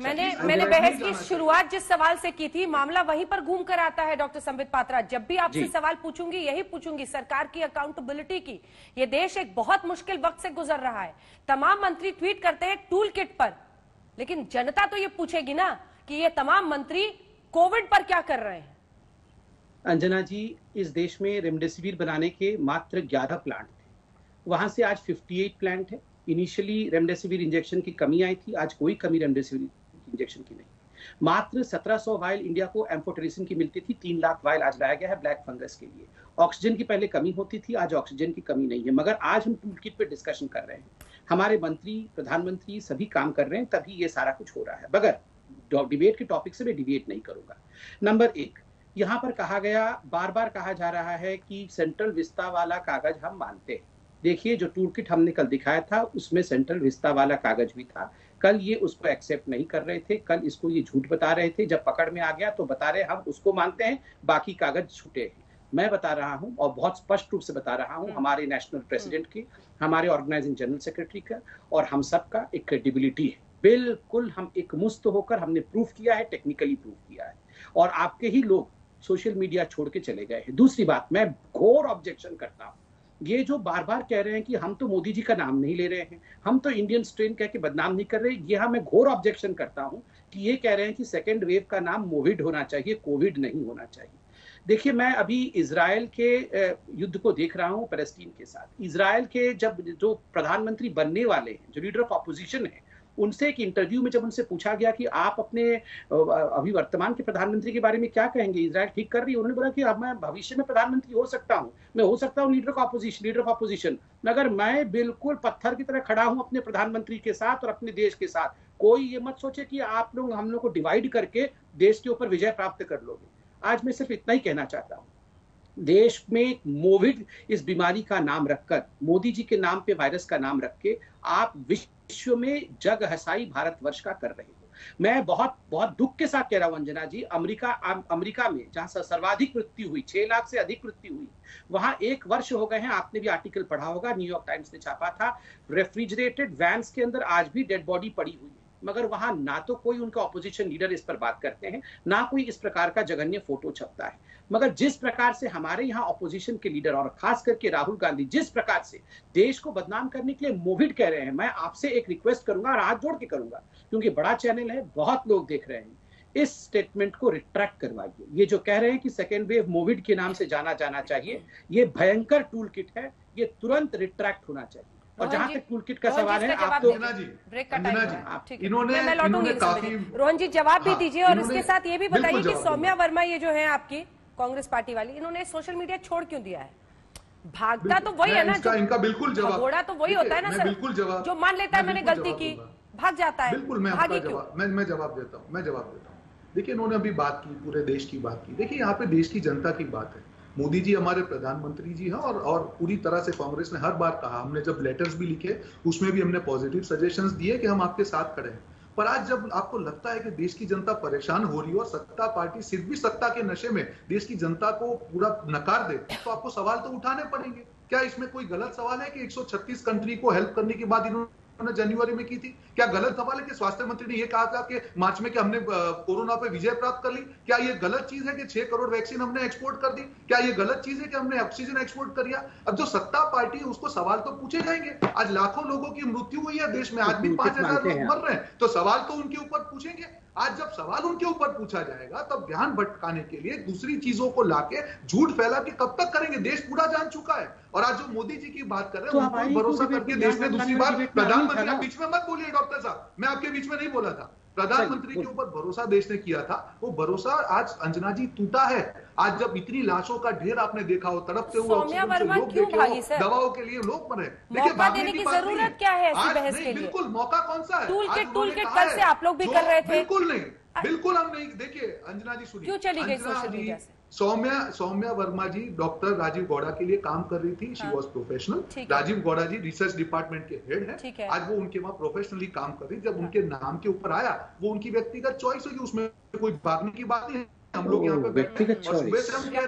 मैंने बहस की शुरुआत जिस सवाल से की थी, मामला वहीं पर घूम कर आता है डॉक्टर संबित पात्रा। जब भी आपसे सवाल पूछूंगी यही पूछूंगी, सरकार की अकाउंटेबिलिटी की। ये देश एक बहुत मुश्किल वक्त से गुजर रहा है। तमाम मंत्री ट्वीट करते हैं टूल किट पर, लेकिन जनता तो ये पूछेगी ना कि ये तमाम मंत्री कोविड पर क्या कर रहे हैं। अंजना जी, इस देश में रेमडेसिविर बनाने के मात्र 11 प्लांट थे, वहां से आज 58 प्लांट है। इनिशियली रेमडेसिविर इंजेक्शन की कमी आई थी, आज कोई कमी रेमडेसिविर इंजेक्शन की नहीं। मात्र 1700 वायल इंडिया को एम्फोटेरिसिन की मिलती थी, 3 लाख वायल आज लाया गया है ब्लैक फंगस के लिए। ऑक्सीजन की पहले कमी होती थी, आज ऑक्सीजन की कमी नहीं है। मगर आज हम टूल किट पे डिस्कशन कर रहे हैं, हमारे मंत्री, प्रधानमंत्री सभी काम कर रहे हैं, तभी ये सारा कुछ हो रहा है। मगर डिबेट के टॉपिक से मैं डिबेट नहीं करूंगा। नंबर 1, यहाँ पर कहा गया, बार बार कहा जा रहा है कि सेंट्रल विस्ता वाला कागज हम मानते हैं। देखिए, जो टूल किट हमने कल दिखाया था उसमें सेंट्रल विस्ता वाला कागज भी था। कल ये उसको एक्सेप्ट नहीं कर रहे थे, कल इसको ये झूठ बता रहे थे। जब पकड़ में आ गया तो बता रहे हम उसको मानते हैं, बाकी कागज छूटे हैं। मैं बता रहा हूं और बहुत स्पष्ट रूप से बता रहा हूं, हमारे नेशनल प्रेसिडेंट की, हमारे ऑर्गेनाइजिंग जनरल सेक्रेटरी का और हम सबका एक क्रेडिबिलिटी है। बिल्कुल हम एक मुस्त होकर हमने प्रूफ किया है, टेक्निकली प्रूफ किया है, और आपके ही लोग सोशल मीडिया छोड़ के चले गए हैं। दूसरी बात, मैं घोर ऑब्जेक्शन करता हूं, ये जो बार बार कह रहे हैं कि हम तो मोदी जी का नाम नहीं ले रहे हैं, हम तो इंडियन स्ट्रेन कह के बदनाम नहीं कर रहे, ये मैं घोर ऑब्जेक्शन करता हूं कि ये कह रहे हैं कि सेकेंड वेव का नाम मोविड होना चाहिए, कोविड नहीं होना चाहिए। देखिए, मैं अभी इजराइल के युद्ध को देख रहा हूं पैलेस्टीन के साथ। इजराइल के जो प्रधानमंत्री बनने वाले हैं, जो लीडर ऑफ ऑपोजिशन है, उनसे एक इंटरव्यू में जब उनसे पूछा गया कि आप अपने अभी वर्तमान के प्रधानमंत्री के बारे में क्या कहेंगे, इजराइल ठीक कर रही है, उन्होंने बोला कि अब मैं भविष्य में प्रधानमंत्री हो सकता हूं, मैं हो सकता हूं लीडर ऑफ ऑपोजिशन, मगर मैं बिल्कुल पत्थर की तरह खड़ा हूं अपने प्रधानमंत्री के साथ और अपने देश के साथ। कोई ये मत सोचे कि आप लोग हम लोग को डिवाइड करके देश के ऊपर विजय प्राप्त कर लोगे। आज मैं सिर्फ इतना ही कहना चाहता हूं, देश में मोविड इस बीमारी का नाम रखकर, मोदी जी के नाम पे वायरस का नाम रख के आप विश्व में जग हसाई भारतवर्ष का कर रहे हो। मैं बहुत बहुत दुख के साथ कह रहा हूं अंजना जी, अमेरिका में जहां सर्वाधिक मृत्यु हुई, 6 लाख से अधिक मृत्यु हुई, वहां 1 वर्ष हो गए हैं। आपने भी आर्टिकल पढ़ा होगा, न्यूयॉर्क टाइम्स ने छापा था, रेफ्रिजरेटेड वैन्स के अंदर आज भी डेड बॉडी पड़ी हुई है। मगर वहां ना तो कोई उनका ऑपोजिशन लीडर इस पर बात करते हैं, ना कोई इस प्रकार का जघन्य फोटो छपता है। मगर जिस प्रकार से हमारे यहाँ ऑपोजिशन के लीडर और खास करके राहुल गांधी जिस प्रकार से देश को बदनाम करने के लिए मोविड कह रहे हैं, मैं आपसे एक रिक्वेस्ट करूंगा और हाथ जोड़ के करूंगा, क्योंकि बड़ा चैनल है, बहुत लोग देख रहे हैं, इस स्टेटमेंट को रिट्रैक्ट करवाइए। ये जो कह रहे हैं कि सेकेंड वेव मोविड के नाम से जाना चाहिए, ये भयंकर टूल किट है, ये तुरंत रिट्रैक्ट होना चाहिए। और जहां तक टूल किट का सवाल है, आप तो इन्होंने काफी, रोहन जी जवाब भी दीजिए, और इसके साथ ये भी बताइए कि सौम्या वर्मा ये जो है आपकी कांग्रेस पार्टी वाली, इन्होंने सोशल मीडिया छोड़ क्यों दिया है? भागता तो वही है ना, इनका बिल्कुल जवाब, घोड़ा तो वही होता है ना सर, बिल्कुल जवाब, जो मान लेता है मैंने गलती की, भाग जाता है। बिल्कुल, मैं जवाब देता हूँ। देखिए, इन्होंने अभी बात की, पूरे देश की बात की। देखिए, यहाँ पे देश की जनता की बात है। मोदी जी हमारे प्रधानमंत्री जी हैं, और पूरी तरह से कांग्रेस ने हर बार कहा, हमने जब लेटर्स भी लिखे उसमें भी हमने पॉजिटिव सजेशंस दिए कि हम आपके साथ खड़े हैं। पर आज जब आपको लगता है कि देश की जनता परेशान हो रही है और सत्ता पार्टी सिर्फ भी सत्ता के नशे में देश की जनता को पूरा नकार दे, तो आपको सवाल तो उठाने पड़ेंगे। क्या इसमें कोई गलत सवाल है कि 136 कंट्री को हेल्प करने के बाद इन्होंने जनवरी में की थी? क्या गलत सवाल है कि स्वास्थ्य मंत्री ने यह कहा था कि मार्च में कि हमने कोरोना पे विजय प्राप्त कर ली? क्या यह गलत चीज है कि 6 करोड़ वैक्सीन हमने एक्सपोर्ट कर दी? क्या यह गलत चीज है कि हमने ऑक्सीजन एक्सपोर्ट कर दिया? अब जो सत्ता पार्टी है उसको सवाल तो पूछे जाएंगे। आज लाखों लोगों की मृत्यु हुई है देश में, आज भी 5000 लोग मर रहे हैं, तो सवाल तो उनके ऊपर पूछेंगे। आज जब सवाल उनके ऊपर पूछा जाएगा तब ध्यान भटकाने के लिए दूसरी चीजों को लाके झूठ फैला के कब तक करेंगे? देश पूरा जान चुका है। और आज जो मोदी जी की बात कर रहे हैं, उनको भरोसा करके देश ने दूसरी बार प्रधानमंत्री, बीच में मत बोलिए डॉक्टर साहब, मैं आपके बीच में नहीं बोला था, प्रधानमंत्री के ऊपर भरोसा देश ने किया था, वो भरोसा आज अंजना जी टूटा है। आज जब इतनी लाशों का ढेर आपने देखा हो, तड़पते हुए ऑक्सीजन से लोग देखे हो, दवाओं के लिए लोग मरे, देखिए भागने की जरूरत क्या है ऐसी बहस के लिए? बिल्कुल, मौका कौन सा है? टूल किट कल से आप लोग भी कर रहे थे। बिल्कुल नहीं, बिल्कुल हम नहीं। देखिए अंजना जी सुनिए, क्यों चली गई सोशल मीडिया से? सौम्या वर्मा जी डॉक्टर राजीव गौड़ा के लिए काम कर रही थी, she was professional. Rajeev Gowda ji research department के हेड है, आज वो उनके वहां प्रोफेशनली काम कर रही। जब उनके नाम के ऊपर आया, वो उनकी व्यक्तिगत चॉइस होगी, उसमें कोई भागने की बात नहीं है। हम लोग यहाँ पे व्यक्तिगत चॉइस